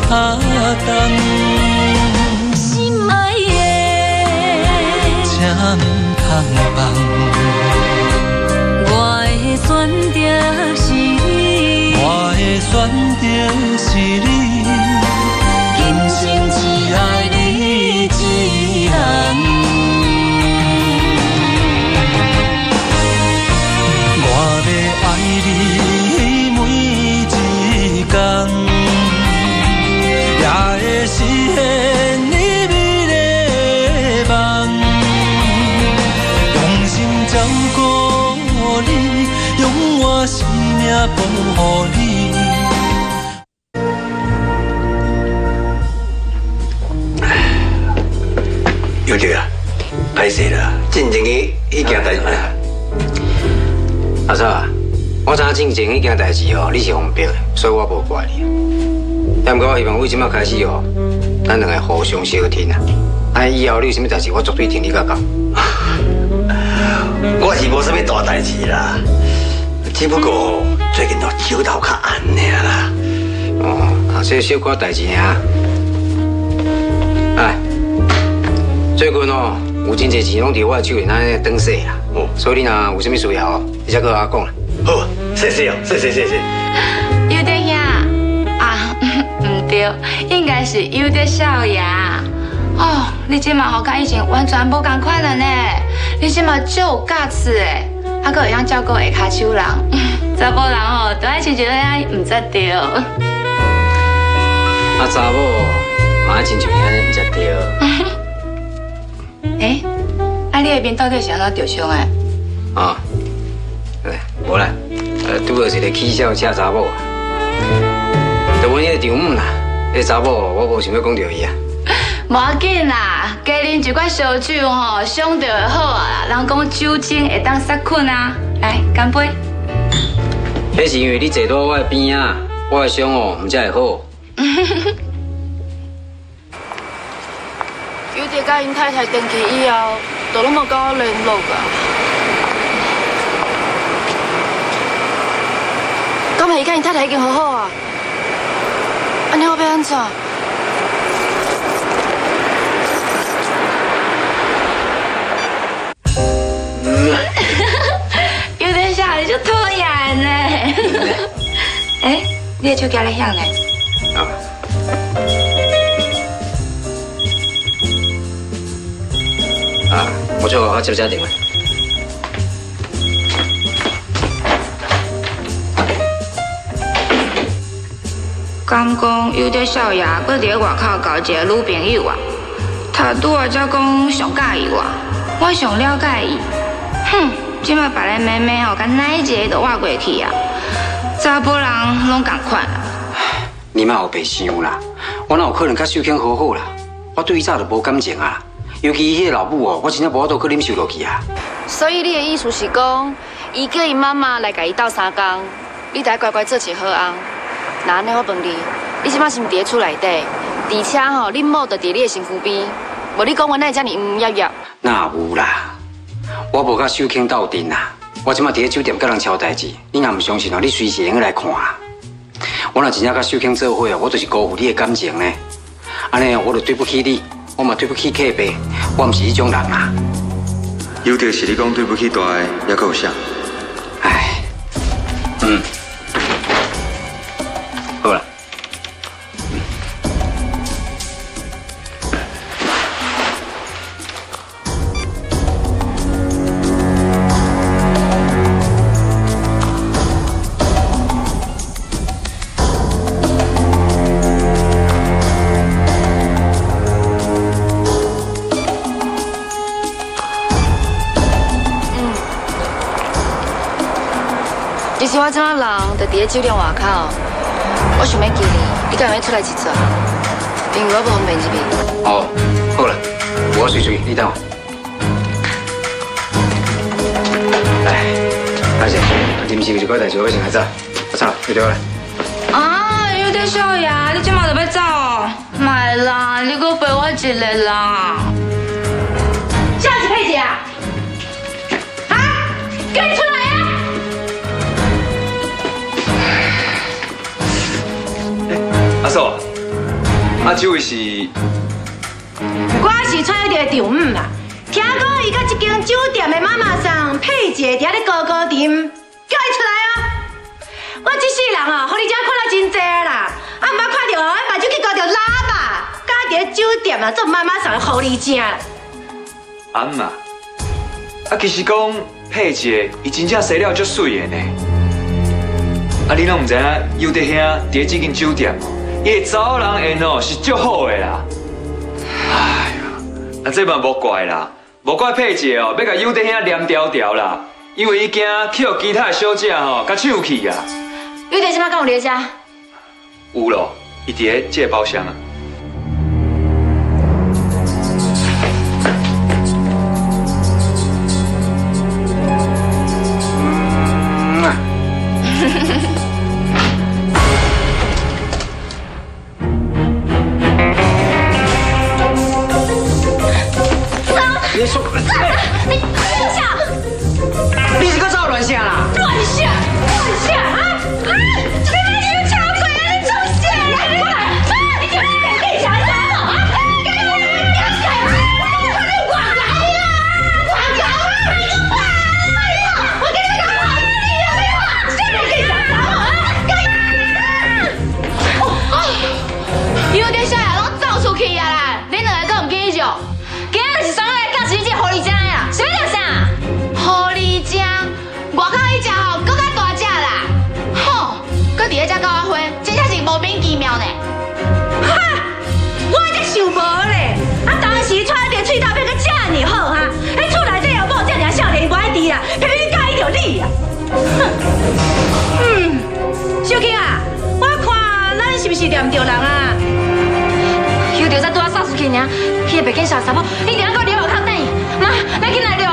卡重。心爱的，请唔通放。我的选择是你，我的选择是你，今生只爱你一人。 保护你。 有弟啊，歹势啦，进前迄件代志啊。阿嫂啊，我知影进前迄件代志哦，你是方便的，所以我无怪你。但不过我希望为即摆开始哦，咱两个互相小听啊。安以后你有啥物代志，我绝对听你甲讲。我是无啥物大代志啦。 只不过最近都手头较暗尔啦。哦，这小可代志尔。哎，最近哦，有真侪钱拢伫我的手里，咱转洗啦。哦，所以你若有啥物需要哦，你才跟我讲啦。好，谢谢哦，谢谢。 有德兄啊，唔对，应该是有德少爷。哦，你即马好甲以前完全无共款了呢，你即马就有价值诶。 还佫会晓照顾下骹手人，查甫人吼，都爱亲像遐唔才对。啊， 查某嘛爱亲像遐唔才对。 哎，啊，你那边到底是安怎受伤诶？ 啊，无啦，拄到一个起笑车查某啊，就阮迄个丈母啦，迄个查某我无想要讲到伊啊。 无要紧啦，加啉一罐烧酒吼，伤就会好啊。人讲酒精会当杀菌啊，来干杯。 迄是因为你坐到我的边啊，我的伤哦，唔才会好。 有伫甲因太太登记以后，都拢无甲我联络啊。敢会伊甲因太太已经和好啊？安尼我要安怎？ 有点小，你就拖延呢。哎，你的手机在响呢。 我就接电话。 敢讲有点少爷，搁伫外口交一个女朋友啊？他拄啊才讲上介意我，我上了解伊。哼，即摆别个妹妹吼，甲哪一个都活过去啊？查甫人拢共款啊。 你莫有白想啦，我哪有可能甲秀卿好好啦？我对伊早就无感情啊，尤其伊迄个老母哦，我真正无法度去忍受落去啊。 所以你的意思是讲，伊叫伊妈妈来甲伊斗3工，你得乖乖做一好翁。那安尼我问你，你即摆是毋伫咧厝内底？而且吼，你某就伫你的身躯边，无你讲我哪会遮尔咿？ 哪有啦？我无甲秀卿斗阵啦，我即摆伫咧酒店甲人敲代志，你若唔相信哦，你随时会来看。我若真正甲秀卿做伙哦，我就是辜负你的感情呢。安尼我就对不起你，我嘛对不起客爸，我唔是迄种人啊。 有着是你讲对不起大个，也够啥？ 唉，好啦。 其实我这摆人就伫咧酒店外口，我想要见你，你敢会出来一撮？因为我不方便入去。 哦，好啦，我随随，你等我。来，大姐，临时有一个代志，我先来走。我走，你对我来。 啊，有点少爷，你今晚就要走哦？买啦，你搁陪我一个啦。下次佩姐啊，给你出来呀！ 阿嫂， 啊，这位是？ 我是蔡小姐的丈母啦。听讲伊甲一间酒店的妈妈桑佩姐伫咧高高店，叫伊出来哦。我这世人哦，互你遮看到真济啦，啊，毋捌看到哦，目睭去搞着喇叭，甲伫咧酒店啊做妈妈桑的狐狸精。 阿姆啊，其实讲佩姐，伊真正生了足水的呢。啊，你拢唔知影，有伫遐伫咧这间酒店，伊的查某人缘哦是足好的啦。哎呦，啊这嘛无怪啦，无怪佩姐哦，要甲有伫遐黏条条啦，因为伊惊去互其他的小姐吼甲抢去啊。 有伫即摆敢有伫遮？ 有咯，伊伫咧这个包厢啊。 你说， 你乱想， 你是个造乱想啦？ 乱想啊！这边你有抢鬼啊！你中邪了！你过来！你这边可以想想啊！给我管来呀！管着啊！你个爸！我跟你讲，你有没有？现在可以想想啊！ 有点小野拢走出去啊啦！恁两个搁唔记住？今日是双个教是这狐狸精呀！什么叫啥？狐狸精，外口迄只吼搁较大只啦，吼，搁伫咧遮搞我花，真正是莫名其妙呢。 哈！我才想无咧，当时穿一个喙头变个遮尔好哈，迄厝内底有某遮尔少年歪滴啦，偏偏介意着你啊！小庆啊，我看咱是不是念着人啊？ 有着才拄啊扫出去尔，迄个白见小查某，一定要搁留下空等伊。妈，咱进来了。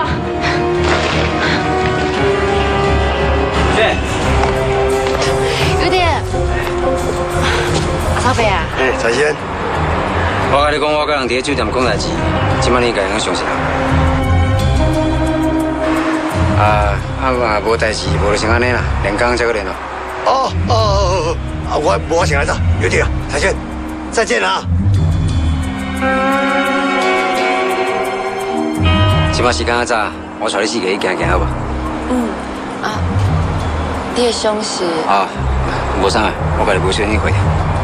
有点。阿草伯啊。 财神，我甲你讲，我甲人伫咧酒店讲代志，即摆你家人相信嘛无代志，无就先安尼啦，连工才搁联络。我先来走，有点啊，财神，再见了啊。即摆时间较早，我带你四个去行行好无？ 你的伤是？ 无啥，我甲你买水去回。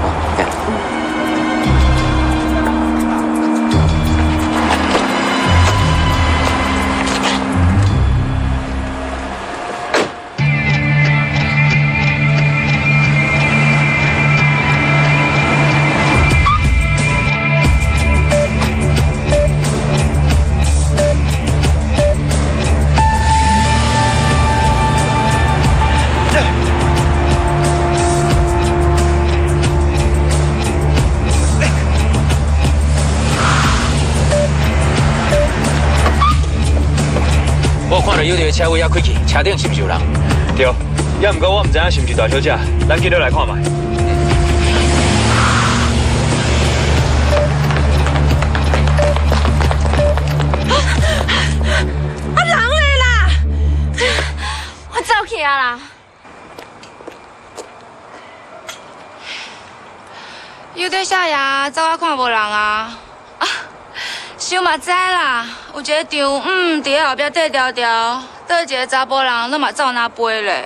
有条车位也开去，车顶是不是有人？对，也毋过我毋知影是不是大小姐，咱记得来看卖。 人嘞啦！ 我走去啊啦。 有对小爷走我看无人啊！想嘛知啦，有一个丈伫咧后壁缀条条，倒一个查甫人，咱嘛走哪飞咧？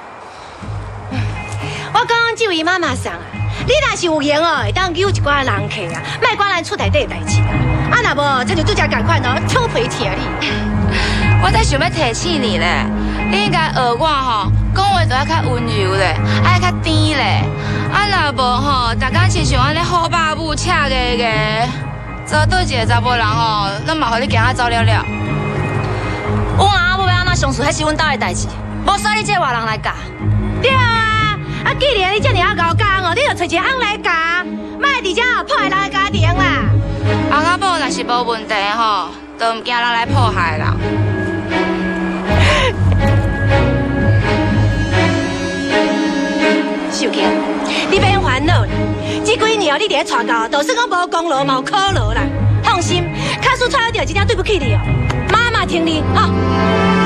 我讲这位妈妈桑啊，你若是有闲哦，会当揪一寡人客啊，莫管咱厝内底的代志啊。若无，这就拄则共款哦，抽皮贴你。 我在想要提醒你咧，你应该学我吼，讲话就要较温柔咧，爱较甜咧。若无吼，逐工亲像安尼好爸母赤牙牙。找倒一个查甫人吼，咱嘛互你行啊走了了。 阮阿母要安怎相处，迄是阮家的代志，无需要你这外人来教。 对啊，既然你这么啊高干哦，你就找一个翁来教，莫伫遮破坏人的家庭啦。 翁仔某若是无问题吼，就唔惊人来迫害啦。 秀琴，你别烦恼啦，这几年哦，你伫咧带教，就算讲无功劳嘛有苦劳啦。放心，卡叔带到一点对不起你哦，妈妈听你哈。